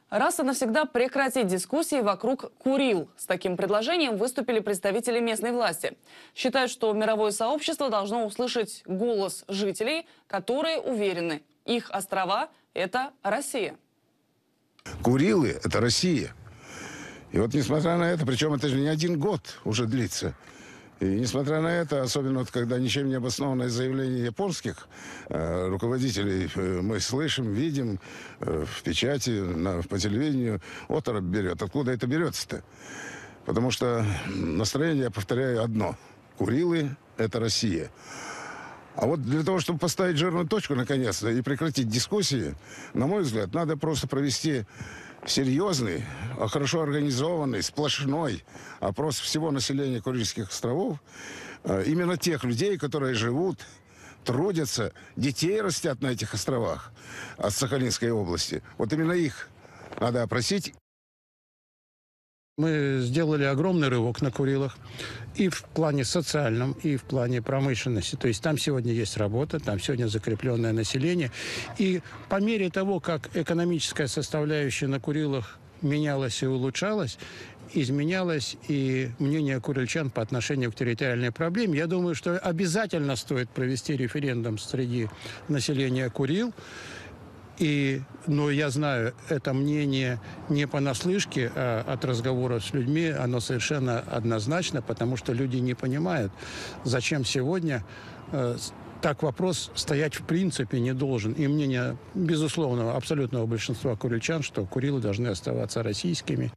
Раз и навсегда прекратить дискуссии вокруг Курил. С таким предложением выступили представители местной власти. Считают, что мировое сообщество должно услышать голос жителей, которые уверены, их острова – это Россия. Курилы – это Россия. И вот несмотря на это, причем это же не один год уже длится, и несмотря на это, особенно вот, когда ничем не обоснованное заявление японских руководителей мы слышим, видим в печати, по телевидению, оторопь берет. Откуда это берется-то? Потому что настроение, я повторяю, одно. Курилы – это Россия. А вот для того, чтобы поставить жирную точку наконец-то и прекратить дискуссии, на мой взгляд, надо просто провести серьезный, хорошо организованный, сплошной опрос всего населения Курильских островов, именно тех людей, которые живут, трудятся, детей растят на этих островах от Сахалинской области. Вот именно их надо опросить. Мы сделали огромный рывок на Курилах и в плане социальном, и в плане промышленности. То есть там сегодня есть работа, там сегодня закрепленное население. И по мере того, как экономическая составляющая на Курилах менялась и улучшалась, изменялось и мнение курильчан по отношению к территориальной проблеме. Я думаю, что обязательно стоит провести референдум среди населения Курил. Но я знаю, это мнение не понаслышке, а от разговоров с людьми, оно совершенно однозначно, потому что люди не понимают, зачем сегодня так вопрос стоять в принципе не должен. И мнение безусловного, абсолютного большинства курильчан, что Курилы должны оставаться российскими.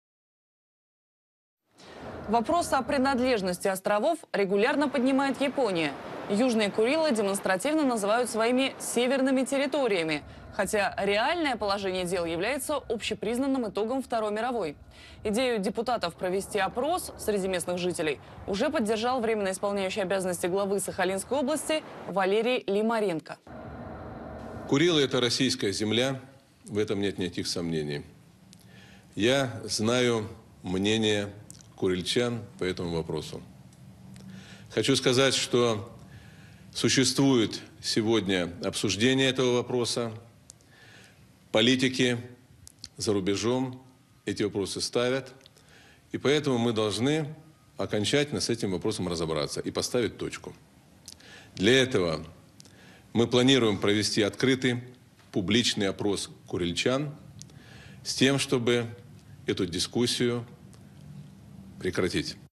Вопрос о принадлежности островов регулярно поднимает Япония. Южные Курилы демонстративно называют своими северными территориями, хотя реальное положение дел является общепризнанным итогом Второй мировой. Идею депутатов провести опрос среди местных жителей уже поддержал временно исполняющий обязанности главы Сахалинской области Валерий Лимаренко. Курилы – это российская земля, в этом нет никаких сомнений. Я знаю мнение курильчан по этому вопросу. Хочу сказать, что существует сегодня обсуждение этого вопроса. Политики за рубежом эти вопросы ставят. И поэтому мы должны окончательно с этим вопросом разобраться и поставить точку. Для этого мы планируем провести открытый публичный опрос курильчан с тем, чтобы эту дискуссию прекратить.